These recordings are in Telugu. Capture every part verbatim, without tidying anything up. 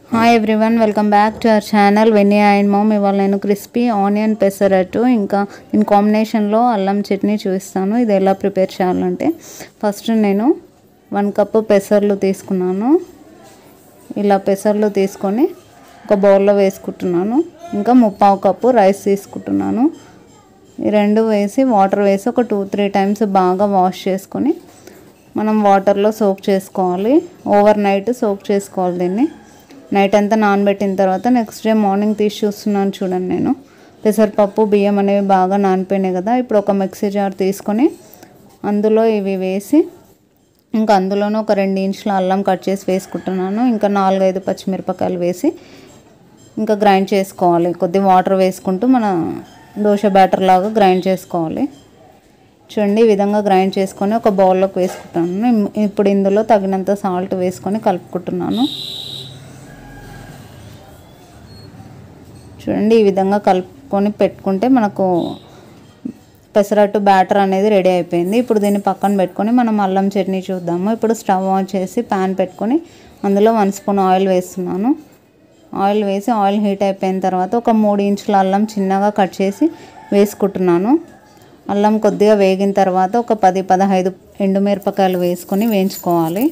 Hi everyone, welcome back to our channel Veniya and mom. ఇవాళ నేను క్రిస్పీ ఆనియన్ పెసరట్టు ఇంకా దీని కాంబినేషన్లో అల్లం చట్నీ చూపిస్తాను. ఇది ఎలా ప్రిపేర్ చేయాలంటే, ఫస్ట్ నేను వన్ కప్పు పెసర్లు తీసుకున్నాను. ఇలా పెసర్లు తీసుకొని ఒక బౌల్లో వేసుకుంటున్నాను. ఇంకా ముప్పావు కప్పు రైస్ తీసుకుంటున్నాను. ఈ రెండు వేసి వాటర్ వేసి ఒక టూ త్రీ టైమ్స్ బాగా వాష్ చేసుకొని మనం వాటర్లో సోక్ చేసుకోవాలి. ఓవర్ నైట్ సోక్ చేసుకోవాలి. దీన్ని నైట్ అంతా నానబెట్టిన తర్వాత నెక్స్ట్ డే మార్నింగ్ తీసి చూస్తున్నాను చూడండి. నేను పెసరపప్పు బియ్యం అనేవి బాగా నానిపోయినాయి కదా. ఇప్పుడు ఒక మిక్సీ జార్ తీసుకొని అందులో ఇవి వేసి ఇంకా అందులోనూ ఒక రెండు ఇంచుల అల్లం కట్ చేసి వేసుకుంటున్నాను. ఇంకా నాలుగైదు పచ్చిమిరపకాయలు వేసి ఇంకా గ్రైండ్ చేసుకోవాలి. కొద్ది వాటర్ వేసుకుంటూ మన దోశ బ్యాటర్ లాగా గ్రైండ్ చేసుకోవాలి. చూడండి, ఈ విధంగా గ్రైండ్ చేసుకొని ఒక బౌల్లోకి వేసుకుంటాను. ఇప్పుడు ఇందులో తగినంత సాల్ట్ వేసుకొని కలుపుకుంటున్నాను. చూడండి, ఈ విధంగా కలుపుకొని పెట్టుకుంటే మనకు పెసరట్టు బ్యాటర్ అనేది రెడీ అయిపోయింది. ఇప్పుడు దీన్ని పక్కన పెట్టుకొని మనం అల్లం చట్నీ చూద్దాము. ఇప్పుడు స్టవ్ ఆన్ చేసి ప్యాన్ పెట్టుకొని అందులో వన్ స్పూన్ ఆయిల్ వేస్తున్నాను. ఆయిల్ వేసి ఆయిల్ హీట్ అయిపోయిన తర్వాత ఒక మూడు ఇంచుల అల్లం చిన్నగా కట్ చేసి వేసుకుంటున్నాను. అల్లం కొద్దిగా వేగిన తర్వాత ఒక పది పదహైదు ఎండుమిరపకాయలు వేసుకొని వేయించుకోవాలి.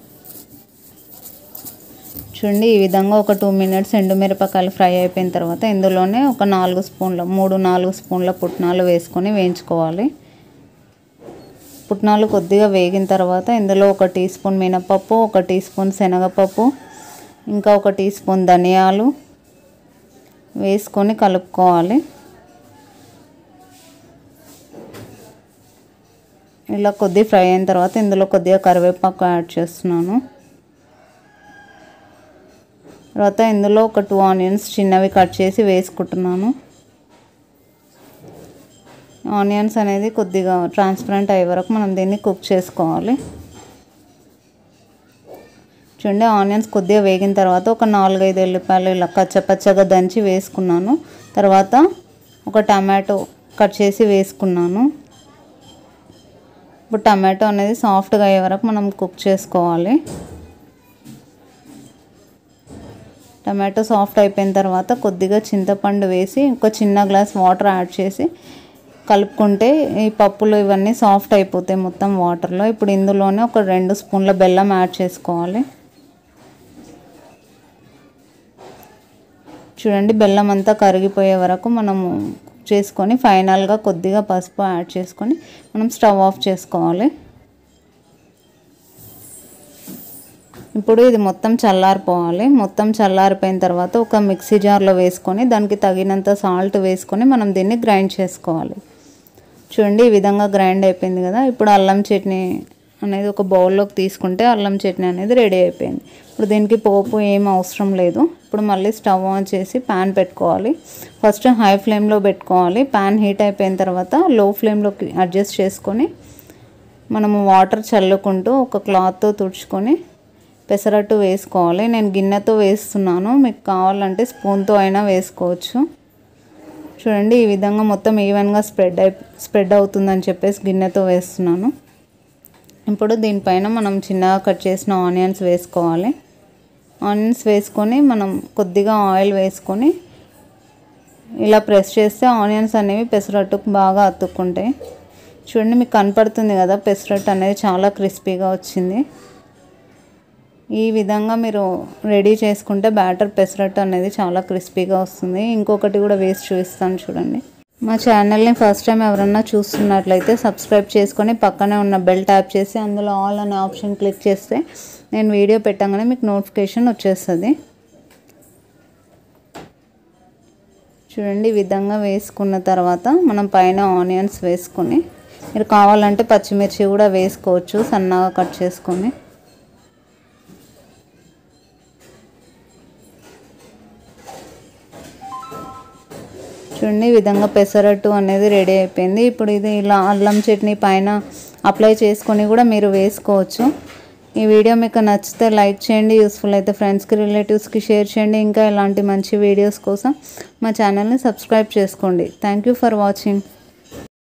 చూడండి, ఈ విధంగా ఒక టూ మినిట్స్ ఎండుమిరపకాయలు ఫ్రై అయిపోయిన తర్వాత ఇందులోనే ఒక నాలుగు స్పూన్ల మూడు నాలుగు స్పూన్ల పుట్నాలు వేసుకొని వేయించుకోవాలి. పుట్నాలు కొద్దిగా వేగిన తర్వాత ఇందులో ఒక టీ స్పూన్ మినపప్పు, ఒక టీ స్పూన్ శనగపప్పు, ఇంకా ఒక టీ స్పూన్ ధనియాలు వేసుకొని కలుపుకోవాలి. ఇలా కొద్ది ఫ్రై అయిన తర్వాత ఇందులో కొద్దిగా కరివేపాకు యాడ్ చేస్తున్నాను. తర్వాత ఇందులో ఒక టూ ఆనియన్స్ చిన్నవి కట్ చేసి వేసుకుంటున్నాను. ఆనియన్స్ అనేది కొద్దిగా ట్రాన్స్పరెంట్ అయ్యే వరకు మనం దీన్ని కుక్ చేసుకోవాలి. చూడండి, ఆనియన్స్ కొద్దిగా వేగిన తర్వాత ఒక నాలుగైదు ఎల్లిపాయలు ఇలా కచ్చపచ్చగా దంచి వేసుకున్నాను. తర్వాత ఒక టమాటో కట్ చేసి వేసుకున్నాను. ఇప్పుడు టమాటో అనేది సాఫ్ట్గా అయ్యే వరకు మనం కుక్ చేసుకోవాలి. టమాటో సాఫ్ట్ అయిపోయిన తర్వాత కొద్దిగా చింతపండు వేసి ఒక చిన్న గ్లాస్ వాటర్ యాడ్ చేసి కలుపుకుంటే ఈ పప్పులు ఇవన్నీ సాఫ్ట్ అయిపోతాయి మొత్తం వాటర్లో. ఇప్పుడు ఇందులోనే ఒక రెండు స్పూన్ల బెల్లం యాడ్ చేసుకోవాలి. చూడండి, బెల్లం అంతా కరిగిపోయే వరకు మనము కుక్ చేసుకొని ఫైనల్గా కొద్దిగా పసుపు యాడ్ చేసుకొని మనం స్టవ్ ఆఫ్ చేసుకోవాలి. ఇప్పుడు ఇది మొత్తం చల్లారిపోవాలి. మొత్తం చల్లారిపోయిన తర్వాత ఒక మిక్సీ జార్లో వేసుకొని దానికి తగినంత సాల్ట్ వేసుకొని మనం దీన్ని గ్రైండ్ చేసుకోవాలి. చూడండి, ఈ విధంగా గ్రైండ్ అయిపోయింది కదా. ఇప్పుడు అల్లం చట్నీ అనేది ఒక బౌల్లోకి తీసుకుంటే అల్లం చట్నీ అనేది రెడీ అయిపోయింది. ఇప్పుడు దీనికి పోపు ఏం అవసరం లేదు. ఇప్పుడు మళ్ళీ స్టవ్ ఆన్ చేసి ప్యాన్ పెట్టుకోవాలి. ఫస్ట్ హై ఫ్లేమ్లో పెట్టుకోవాలి. ప్యాన్ హీట్ అయిపోయిన తర్వాత లో ఫ్లేమ్లోకి అడ్జస్ట్ చేసుకొని మనము వాటర్ చల్లుకుంటూ ఒక క్లాత్తో తుడుచుకొని పెసరట్టు వేసుకోవాలి. నేను గిన్నెతో వేస్తున్నాను, మీకు కావాలంటే స్పూన్తో అయినా వేసుకోవచ్చు. చూడండి, ఈ విధంగా మొత్తం ఈవెన్గా స్ప్రెడ్ అయి స్ప్రెడ్ అవుతుందని చెప్పేసి గిన్నెతో వేస్తున్నాను. ఇప్పుడు దీనిపైన మనం చిన్నగా కట్ చేసిన ఆనియన్స్ వేసుకోవాలి. ఆనియన్స్ వేసుకొని మనం కొద్దిగా ఆయిల్ వేసుకొని ఇలా ప్రెస్ చేస్తే ఆనియన్స్ అనేవి పెసరట్టుకు బాగా అతుక్కుంటాయి. చూడండి, మీకు కనపడుతుంది కదా, పెసరట్టు అనేది చాలా క్రిస్పీగా వచ్చింది. ఈ విధంగా మీరు రెడీ చేసుకుంటే బ్యాటర్ పెసరట్టు అనేది చాలా క్రిస్పీగా వస్తుంది. ఇంకొకటి కూడా వేసి చూపిస్తాను చూడండి. మా ఛానల్ని ఫస్ట్ టైం ఎవరన్నా చూస్తున్నట్లయితే సబ్స్క్రైబ్ చేసుకొని పక్కనే ఉన్న బెల్ ట్యాప్ చేసి అందులో ఆల్ అనే ఆప్షన్ క్లిక్ చేస్తే నేను వీడియో పెట్టగానే మీకు నోటిఫికేషన్ వచ్చేస్తుంది. చూడండి, ఈ విధంగా వేసుకున్న తర్వాత మనం పైన ఆనియన్స్ వేసుకొని మీరు కావాలంటే పచ్చిమిర్చి కూడా వేసుకోవచ్చు సన్నగా కట్ చేసుకొని. చూడండి, ఈ విధంగా పెసరట్టు అనేది రెడీ అయిపోయింది. ఇప్పుడు ఇది ఇలా అల్లం చట్నీ పైన అప్లై చేసుకొని కూడా మీరు వేసుకోవచ్చు. ఈ వీడియో మీకు నచ్చితే లైక్ చేయండి, యూస్ఫుల్ అయితే ఫ్రెండ్స్కి రిలేటివ్స్కి షేర్ చేయండి. ఇంకా ఇలాంటి మంచి వీడియోస్ కోసం మా ఛానల్ని సబ్స్క్రైబ్ చేసుకోండి. Thank you for watching.